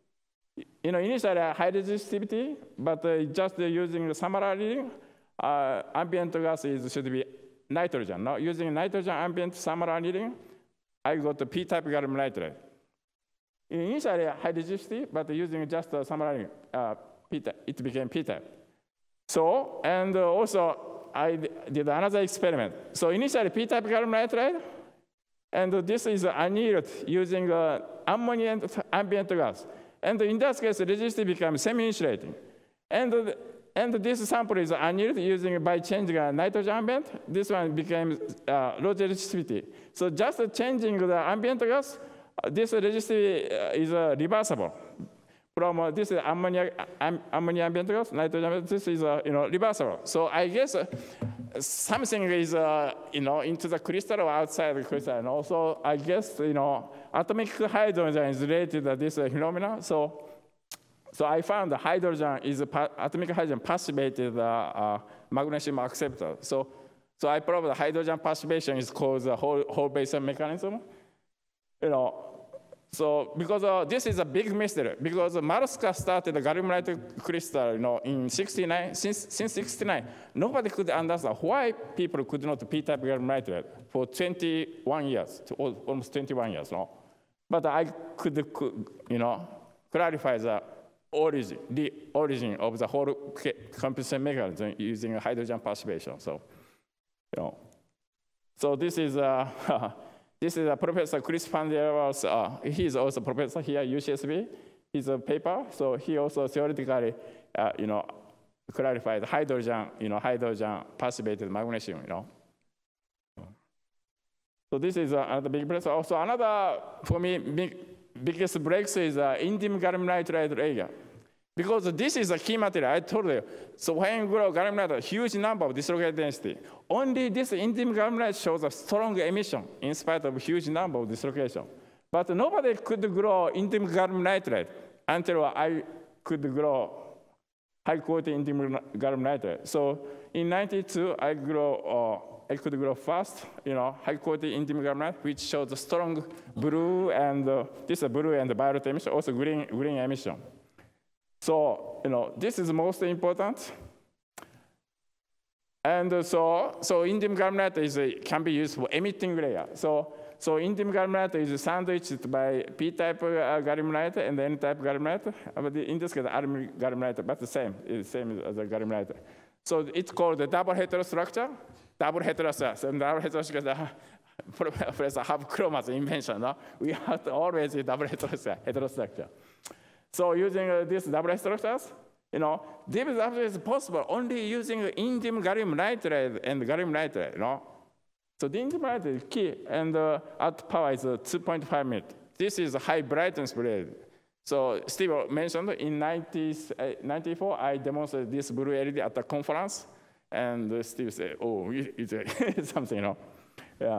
You know, initially high resistivity, but uh, just uh, using thermal annealing, uh, ambient gas is, should be nitrogen. No? Using nitrogen ambient thermal annealing, I got the P-type gallium nitride. Initially high resistivity, but using just uh, thermal annealing, uh, P-type, it became P-type. So, and uh, also I did another experiment. So initially P-type gallium nitride, and uh, this is annealed using uh, ammonia ambient gas. And in that case, resistivity becomes semi-insulating. And, uh, and this sample is annealed using by changing a nitrogen ambient. This one became uh, low resistivity. So just changing the ambient gas, uh, this resistivity uh, is uh, reversible. From uh, this is ammonia, am, ammonia ambient gas, nitrogen, this is uh, you know, reversible. So I guess uh, something is uh, you know, into the crystal or outside the crystal. And also, I guess you know, atomic hydrogen is related to this uh, phenomenon. So, so I found the hydrogen is a atomic hydrogen passivated uh, uh, magnesium acceptor. So, so I proved the hydrogen passivation is called the whole whole basin mechanism. You know. So because uh, this is a big mystery, because Maruska started the gallium nitride crystal, you know, in sixty-nine, since, since sixty-nine, nobody could understand why people could not P-type gallium nitride for twenty-one years, almost twenty-one years, no? But I could, you know, clarify the origin, the origin of the whole compensation mechanism using hydrogen passivation, so, you know. So this is, uh, This is a Professor Chris Panderos. Uh, he is also a professor here at U C S B. He's a paper, so he also theoretically, uh, you know, clarified hydrogen, you know, hydrogen passivated magnesium, you know. So this is uh, another big breakthrough. Also another, for me, big, biggest breakthrough is uh, indium gallium nitride layer. Because this is a key material, I told you. So when you grow gallium nitride, huge number of dislocated density. Only this indium gallium nitride shows a strong emission in spite of huge number of dislocation. But nobody could grow indium gallium nitride until I could grow high quality indium gallium nitride. So in ninety-two, I grow, uh, I could grow fast, you know, high quality indium gallium nitride, which shows a strong blue and uh, this is blue and violet emission, also green green emission. So, you know, this is most important. And uh, so, so indium gallium nitride is, uh, can be used for emitting layer. So, so indium gallium nitride is sandwiched by P-type uh, gallium nitride and N-type gallium nitride. But in this case, aluminum gallium nitride, but the same, it's the same as the gallium nitride. So it's called the double heterostructure. Double heterostructure. So double heterostructure. Professor have chromas invention. No? We have to always double heterostructure. So using uh, these double structures, you know, this is possible only using indium gallium nitride and gallium nitride, you know. So the indium nitride is key, and uh, out power is uh, two point five meters. This is a high brightness blade. So Steve mentioned in ninety-four, I demonstrated this blue L E D at the conference, and uh, Steve said, oh, it's something, you know. Yeah.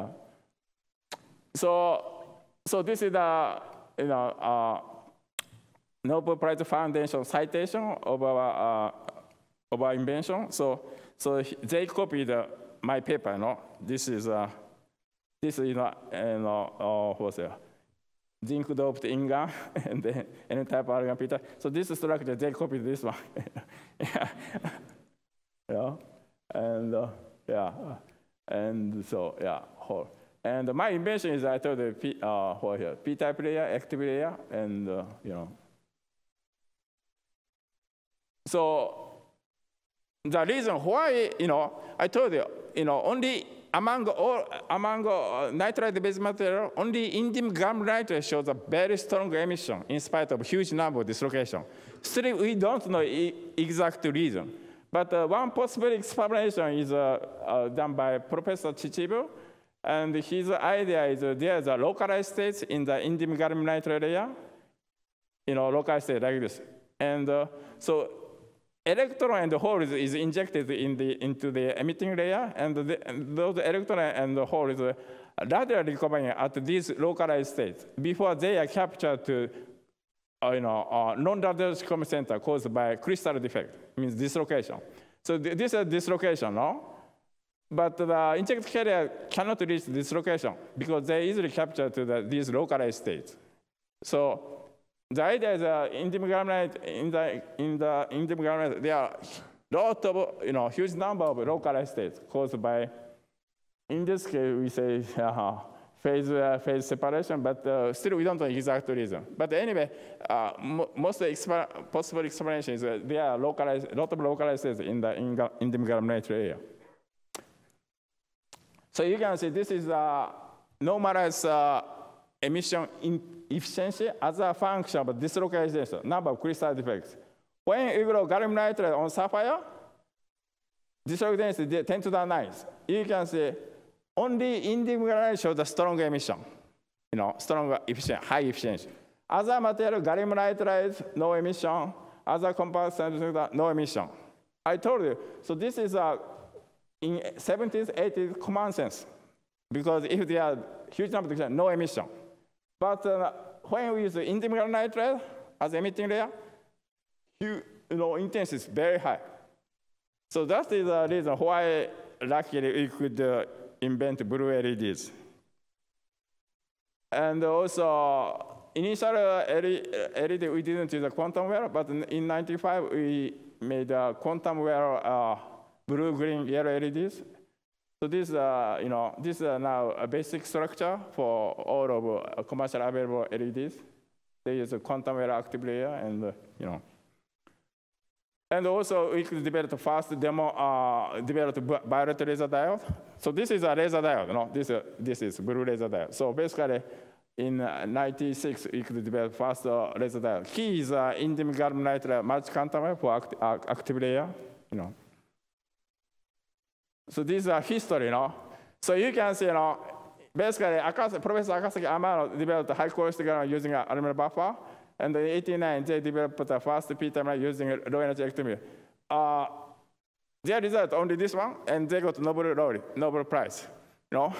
So, so this is the, you know, uh, Nobel Prize Foundation citation of our, uh, of our invention. So, so they copied uh, my paper. You know? This is, uh, this is, you know, you know uh, what's it? Zinc doped ingot and then N-type argon P-type. So this structure, they copied this one. Yeah. Yeah. And uh, yeah. And so, yeah, whole. And my invention is I told you, P, uh, what here, P-type layer, active layer, and, uh, you know. So the reason why, you know, I told you, you know, only among all, among uh, nitride-based material, only indium gallium nitride shows a very strong emission in spite of huge number of dislocation. Still, we don't know the exact reason. But uh, one possible explanation is uh, uh, done by Professor Chichibu. And his idea is uh, there's a localized states in the indium gallium nitride layer, you know, localized state like this. And uh, so electron and the holes is injected in the, into the emitting layer, and, the, and those electrons and the holes are laterally recovering at these localized states before they are captured to uh, you know, uh, non-radial common center caused by crystal defect, means dislocation. So th this is dislocation, no? But the injected carrier cannot reach dislocation because they easily capture to the, these localized states. So the idea is uh, indium gallium nitride, in the in the indium gallium nitride, there are lot of, you know, huge number of localized states caused by, in this case we say uh, phase uh, phase separation, but uh, still we don't know the exact reason. But anyway, uh, mo most exp possible explanation is uh, there are localized, lot of localized states in the in indium gallium nitride area. So you can see this is a normalized uh, emission in efficiency as a function of dislocalization, number of crystal defects. When you grow gallium nitride on sapphire, dislocalization is ten to the ninth. You can see only indium gallium nitride shows the strong emission, you know, strong efficient, high efficiency. Other material, gallium nitride, no emission. Other compounds, no emission. I told you. So this is a in seventies, eighties, common sense, because if there are huge number of no emission. But uh, when we use indium gallium nitride as emitting layer, you, you know, intensity is very high. So that is the reason why, luckily, we could uh, invent blue L E Ds. And also, initial L E D we didn't use a quantum well, but in ninety-five we made a quantum well. Uh, blue, green, yellow L E Ds. So this, uh, you know, this is uh, now a basic structure for all of uh, commercial available L E Ds. They use a quantum well active layer, and uh, you know. And also, we could develop the first demo, uh, develop violet laser diode. So this is a laser diode. No, this uh, this is blue laser diode. So basically, in uh, ninety-six, we could develop first uh, laser diode. Key is uh, indium gallium nitride multi quantum well for act uh, active layer. You know. So these are history, you know. So you can see, you know, basically, Akasa, Professor Akasaki Amano developed high quality gallium using an aluminum buffer, and in eighty-nine they developed the first P-type using low energy electrolyte. Uh, their result only this one, and they got Nobel Laureate, Nobel Prize. You know,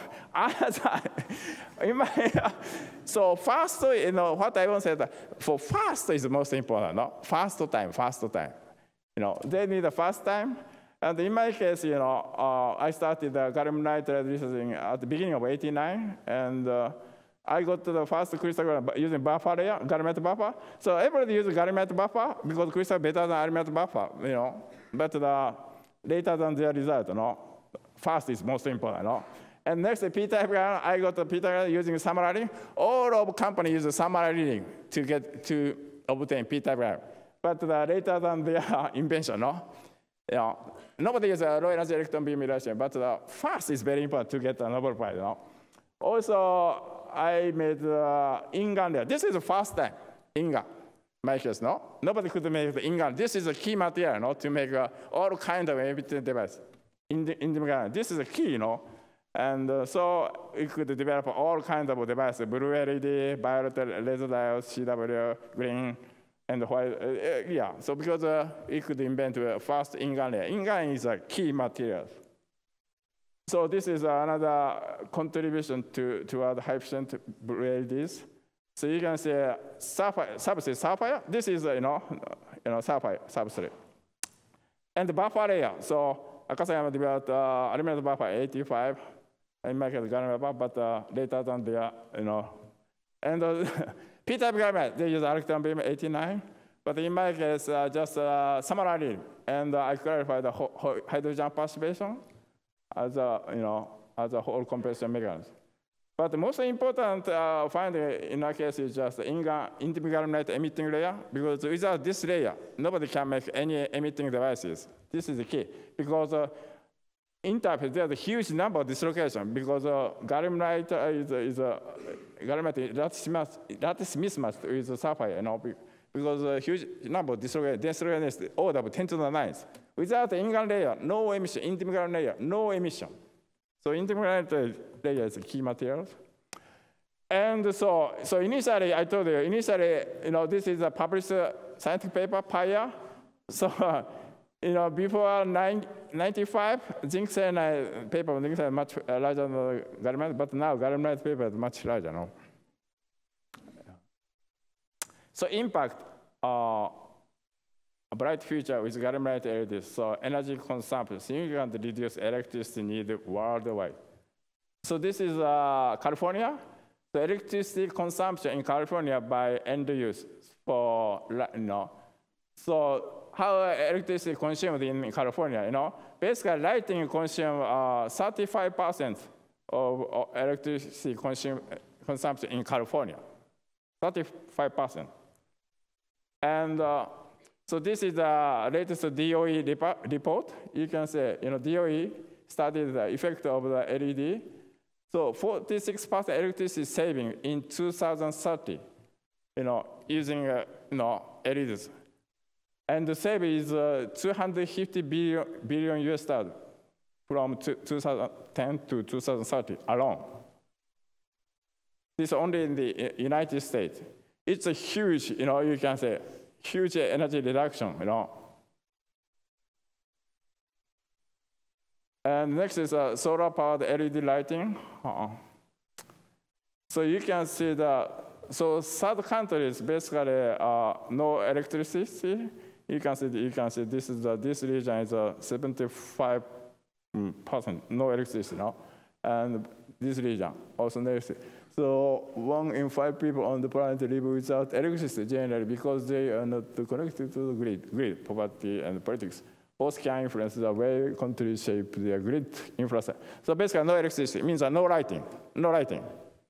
in my, so fast, you know, what I want to say that for fast is the most important. No, fast time, fast time. You know, they need a fast time. And in my case, you know, uh, I started uh, gallium nitride researching at the beginning of eighty-nine, and uh, I got to the first crystal using buffer layer, gallium nitride buffer. So everybody uses gallium nitride buffer because crystal better than aluminum nitride buffer, you know. But the, later than their result, you know, fast is most important, you know. And next, P-type, I got the P-type using submarine. All of companies use submarine to get to obtain P-type. But the, later than their invention, no. You know, nobody uses low energy electron beam radiation, but the fast is very important to get a Nobel Prize. You know? Also, I made uh, ingot layer. This is the first time, ingot. My case, no? Nobody could make the ingot. This is a key material, no, to make uh, all kinds of emitting devices. In the, in the, this is a key, you know. And uh, so we could develop all kinds of devices, blue L E D, violet laser diodes, C W, green, and white, uh, yeah, so because uh, we could invent a fast ingot layer. Ingot is a key material. So this is another contribution to, to our high efficient blue L E Ds. So you can see sapphire, substrate sapphire. This is, uh, you know, you know, sapphire substrate. And the buffer layer. So Akasayama developed uh, aluminum buffer eighty-five. I make it gallium buffer, but uh, later than the, you know, and uh, P-type gallium, they use electron beam eighty-nine, but in my case, uh, just uh, submarine, and uh, I clarified the hydrogen participation. as a, you know, as a whole compression mechanism. But the most important uh, finding in our case is just the indium emitting layer, because without this layer, nobody can make any emitting devices. This is the key, because uh, interface, there's a huge number of dislocations, because uh, gallium nitride is, is a gallium nitride lattice mismatch with sapphire, you know, because a huge number of dislocations, dislocation is the order of ten to the ninth. Without the ingot layer, no emission, indium layer, no emission. So indium layer is a key material. And so, so initially, I told you, initially, you know, this is a published scientific paper, P I A. So, uh, you know, before ninety-five, zinc cyanide paper, zinc cyanide much larger than gallium nitride, but now gallium nitride paper is much larger now. So impact, uh, a bright future with gallium nitride L E Ds. So energy consumption, significantly reduce electricity need worldwide. So this is uh, California. The electricity consumption in California by end use for, you know, so how electricity consumed in California, you know, basically lighting consume uh, thirty-five percent of, of electricity consume, consumption in California, thirty-five percent. And uh, so this is the latest D O E report. You can say, you know, D O E studied the effect of the L E D. So forty-six percent electricity saving in two thousand thirty, you know, using uh, you know, L E Ds. And the saving is uh, two hundred fifty billion, billion U S dollars from two thousand ten to two thousand thirty alone. This is only in the United States. It's a huge, you know, you can say, huge energy reduction, you know. And next is uh, solar-powered L E D lighting. Uh-uh. So you can see that, so third countries basically uh, no electricity. You can see, you can see this is the, this region is a seventy-five percent no electricity now, and this region also no electricity. So one in five people on the planet live without electricity generally because they are not connected to the grid, grid, poverty and politics. Both can influence the way countries shape their grid infrastructure. So basically no electricity means no lighting, no lighting.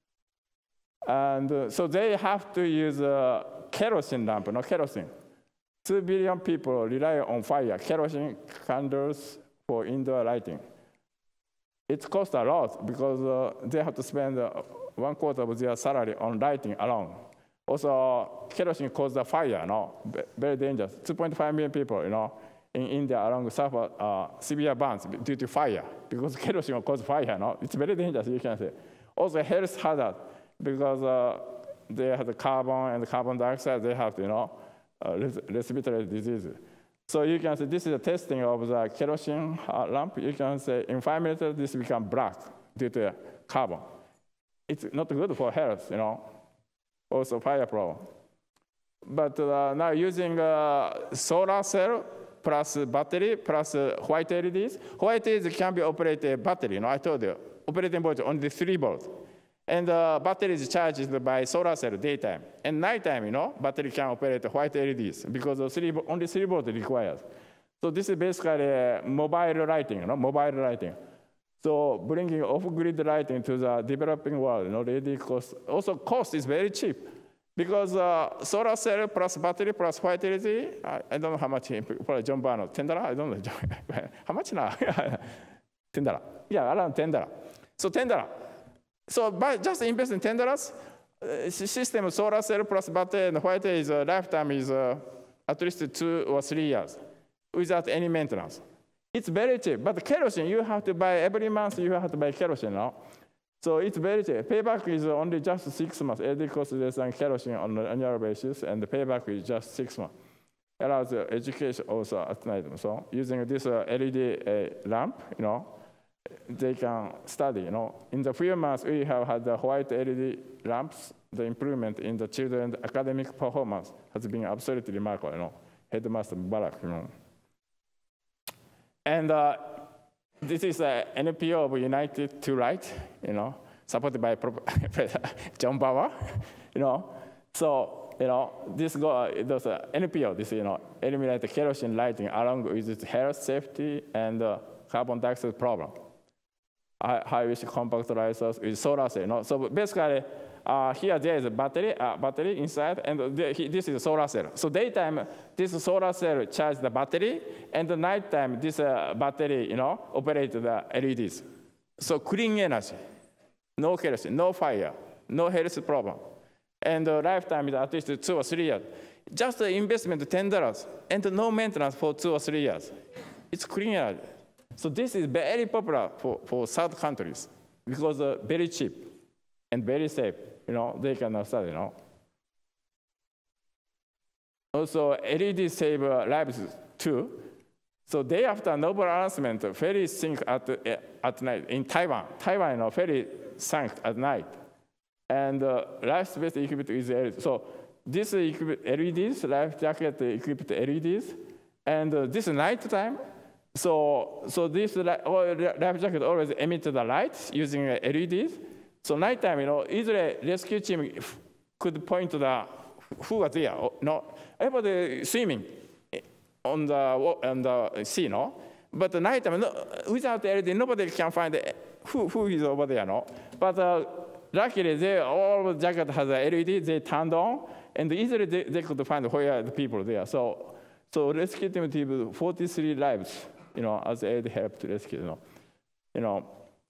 And uh, so they have to use a kerosene lamp, no kerosene. Two billion people rely on fire, kerosene candles for indoor lighting. It costs a lot because uh, they have to spend uh, one quarter of their salary on lighting alone. Also, kerosene causes a fire, no? Very dangerous. two point five million people, you know, in India along suffer uh, severe burns due to fire because kerosene causes fire, no? It's very dangerous, you can say. Also, health hazard because uh, they have the carbon and the carbon dioxide, they have, you know, uh, respiratory disease. So you can say this is a testing of the kerosene uh, lamp. You can say in five minutes this becomes black due to carbon. It's not good for health, you know. Also fire problem. But uh, now using uh, solar cell plus battery plus uh, white L E Ds. White L E Ds can be operated battery. You know, I told you operating voltage only three volts. And the uh, battery is charged by solar cell daytime. And nighttime, you know, battery can operate white L E Ds because of three, only three volts required. So this is basically uh, mobile lighting, you know, mobile lighting. So bringing off-grid lighting to the developing world, you know, L E D cost. Also cost is very cheap because uh, solar cell plus battery plus white L E D, I, I don't know how much, probably John Barno, ten dollars? I don't know, how much now? ten dollars. Yeah, around ten dollars. So ten dollars. So by just invest in ten dollars, uh, system solar cell plus battery and white is uh, lifetime is uh, at least two or three years without any maintenance. It's very cheap, but kerosene, you have to buy every month, you have to buy kerosene now. So it's very cheap. Payback is only just six months. L E D costs less than kerosene on an annual basis, and the payback is just six months. Allows uh, education also at night. So using this uh, L E D uh, lamp, you know, they can study, you know. In the few months, we have had the white L E D lamps. The improvement in the children's academic performance has been absolutely remarkable, you know. Headmaster Barak, you know. And uh, this is an N P O of United to Light, you know, supported by John Bauer, you know. So, you know, this go, there's an N P O, this, you know, eliminate the kerosene lighting along with its health, safety, and uh, carbon dioxide problem. high, high-risk compact light source with solar cell. You know? So basically, uh, here there is a battery, uh, battery inside, and the, he, this is a solar cell. So daytime, this solar cell charges the battery, and the nighttime, this uh, battery, you know, operates the L E Ds. So clean energy, no kerosene, no fire, no health problem. And the lifetime is at least two or three years. Just the investment, ten dollars, and no maintenance for two or three years. It's clean energy. So this is very popular for, for South countries because uh, very cheap and very safe. You know, they can understand, you know. Also, L E D save uh, lives too. So day after Nobel announcement, ferry sank at, uh, at night in Taiwan. Taiwan, you know, ferry sank at night. And uh, life space equipped with L E Ds. So this equipped L E Ds, life jacket equipped L E Ds. And uh, this night time, so, so this life jacket always emitted the light using L E Ds. So nighttime, you know, easily rescue team could point to the who was there. No, everybody swimming on the on the sea, no. But the nighttime, no, without L E D, nobody can find who who is over there, no. But uh, luckily, they all the jacket has a L E D. They turned on, and easily they, they could find where the people there. So, so rescue team forty-three lives, you know, as L E D helped to rescue, you know, you know.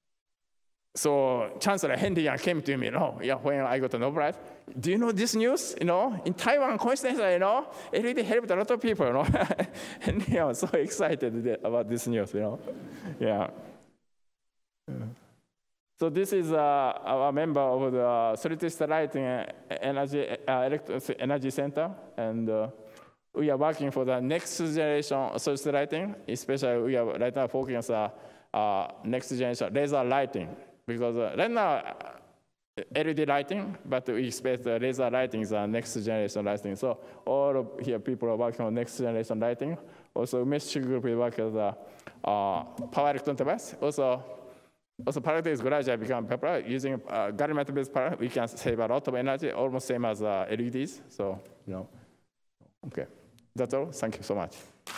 So Chancellor Henry came to me, you know, yeah, when I got the Nobel Prize. Do you know this news? You know, in Taiwan, coincidentally, you know, it really helped a lot of people, you know. And I was so excited about this news, you know. Yeah. Yeah. So this is uh, our member of the solid-state lighting energy, uh, electric energy center, and uh, we are working for the next generation solid-state lighting. Especially, we are right now focusing on uh, uh, next generation laser lighting. Because uh, right now, uh, L E D lighting, but we expect uh, laser lighting is the next generation lighting. So all of here people are working on next generation lighting. Also, Mesh group is working on the uh, power electron device. Also, also parallax gradually become popular. Using uh, gallium nitride-based parallax, we can save a lot of energy, almost same as uh, L E Ds. So, you know, okay, that's all. Thank you so much.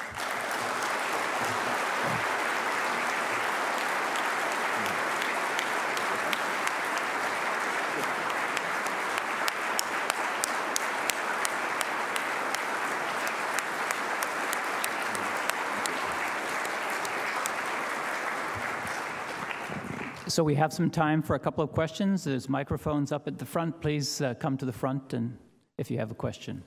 So we have some time for a couple of questions. There's microphones up at the front. Please uh, come to the front and if you have a question.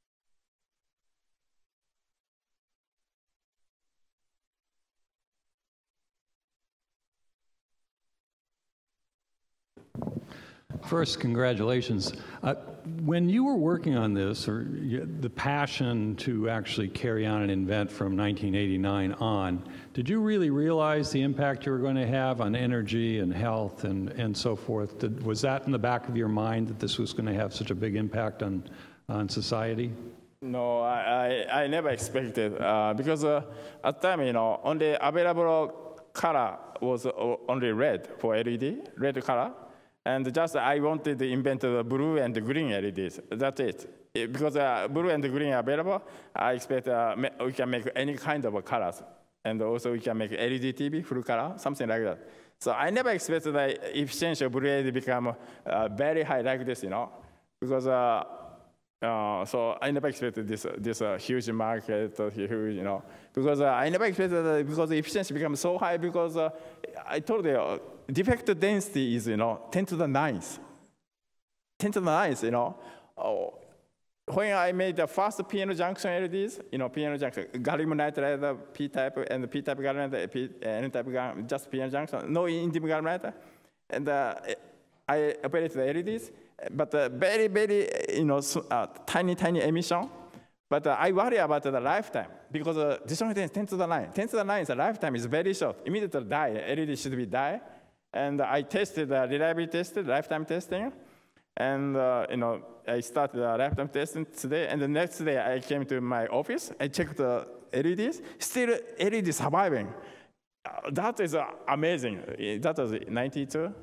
First, congratulations. Uh, when you were working on this, or you, the passion to actually carry on and invent from nineteen eighty-nine on, did you really realize the impact you were going to have on energy and health and, and so forth? Did, was that in the back of your mind that this was going to have such a big impact on, on society? No, I, I, I never expected, uh, because uh, at the time, you know, only available color was only red for L E D, red color. And just I wanted to invent the blue and the green L E Ds. That's it. it because uh, blue and green are available, I expect uh, we can make any kind of colors. And also we can make L E D T V, full color, something like that. So I never expected the efficiency of blue L E D become uh, very high like this, you know. Because, uh, uh, so I never expected this, this uh, huge market, uh, huge, you know. Because uh, I never expected that because the efficiency becomes so high because uh, I told you, uh, defect density is, you know, ten to the ninth. ten to the ninth, you know. Oh, when I made the first P N junction L E Ds, you know, P N junction, gallium nitride, P-type, and P-type gallium nitride, N-type gallium, just P N junction, no indium gallium nitride. And uh, I operated the L E Ds, but uh, very, very, you know, uh, tiny, tiny emission. But uh, I worry about the lifetime because uh, this one is ten to the nine. ten to the nine, the lifetime is very short. Immediately die, L E D should be die. And I tested the uh, reliability tested, lifetime testing. And, uh, you know, I started the lifetime testing today. And the next day I came to my office. I checked the L E Ds. Still L E D surviving. Uh, that is uh, amazing. That was ninety-two.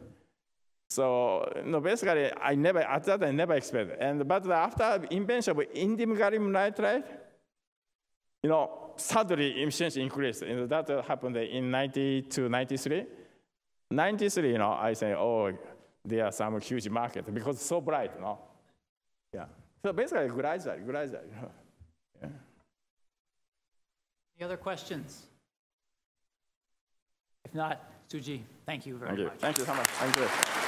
So, you know, basically, I never, at that I never expected. And, but after invention of indium gallium nitride, you know, suddenly efficiency increased. And that happened in ninety-two, ninety-three. ninety-three, you know, I say, oh, there are some huge market because it's so bright, you know. Yeah. So basically, gradually, gradually. Yeah. Any other questions? If not, Suji, thank you very Thank you. much. Thank you so much. Thank you.